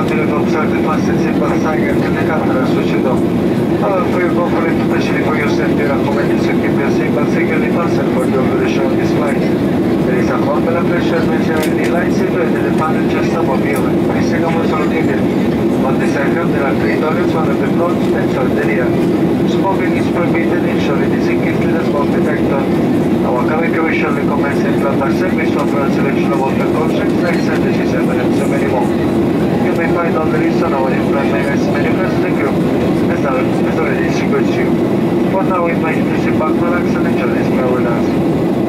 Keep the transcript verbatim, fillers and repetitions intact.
continue to observe the fastest simple stagger to the camera switch it off. However, for your comfort, especially for yourself, we recommend you to keep your seatbelt securely fastened for the duration of this flight. There is a hot blood pressure measure in the line situated in the panel just above you. Please take a also located on this aircraft. There are three toilets, one at the front and two at the rear. Smoking is prohibited, ensuring it is equipped with a smoke detector. Our cabin crew shortly commences to our service to offer a selection of all precautions like services and so many more. You may find all the list on our in-flight menus menu across the crew, as already distributed to you. For now, we invite you to sit back, relax and enjoy this flight with us.